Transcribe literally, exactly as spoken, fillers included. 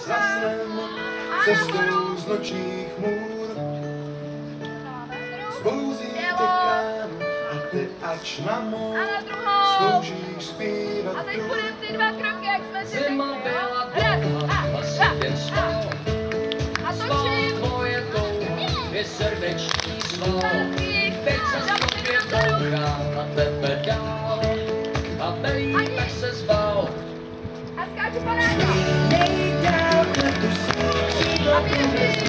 za snem, cestou z nočních můr. Zbouzíte krám a ty ač na mou zkoušíš zpívat tu. A teď budeme ty dva kroky, jak jsme si řekli, jo? Raz, a, a, a. A točím. Tvoje touha je srdeční sval. Teď se s tobě bouchá na tebe dál. A bejme se zbal. A skáču panáka. Nejdál na tu síť. A běží.